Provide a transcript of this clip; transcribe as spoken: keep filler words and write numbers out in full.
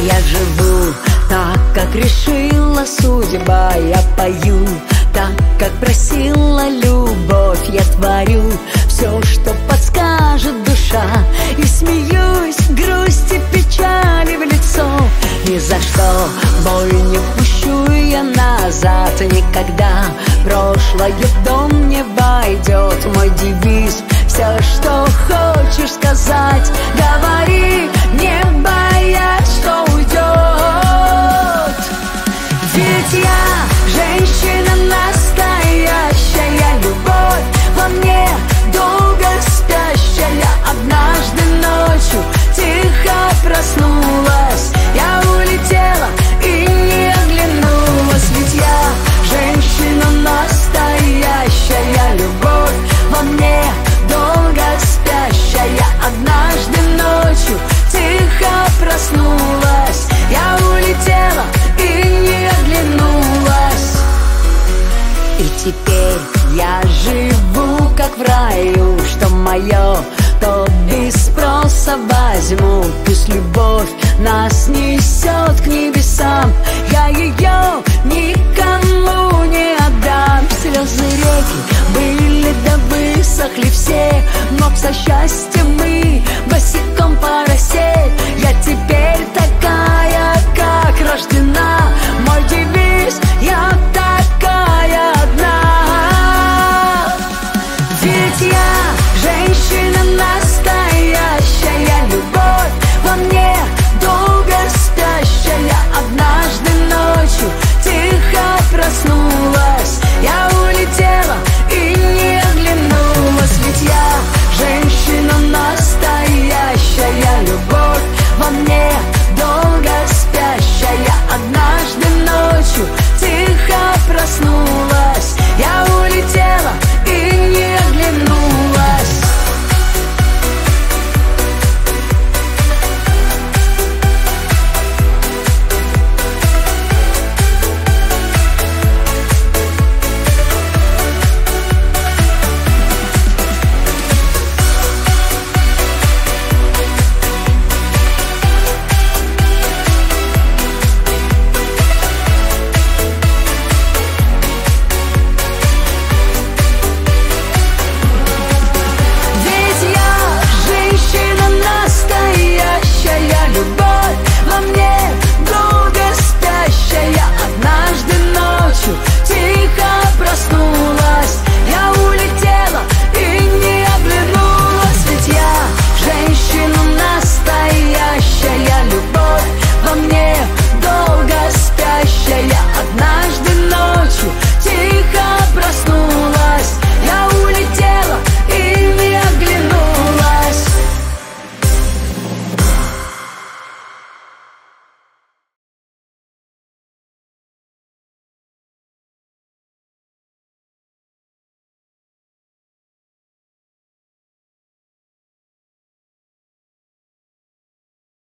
Я живу так, как решила судьба. Я пою так, как просила любовь. Я творю все, что подскажет душа, и смеюсь грусти, печали в лицо. Ни за что боль не пущу я назад никогда. Прошлое в дом не войдет. Мой девиз: все, что хочешь сказать, говори, не боясь, что уйдет. Ведь я женщина настоящая, любовь во мне долго спящая. Однажды ночью тихо проснулась, я улетела и не оглянулась. Ведь я женщина настоящая, любовь во мне долго спящая. Однажды ночью тихо проснулась, я улетела и не оглянулась. И теперь я живу как в раю, что мое, то без спроса возьму. Пусть любовь нас несет к небесам, я ее никому не отдам. Слезы реки были да высохли все, но за счастье мы босиком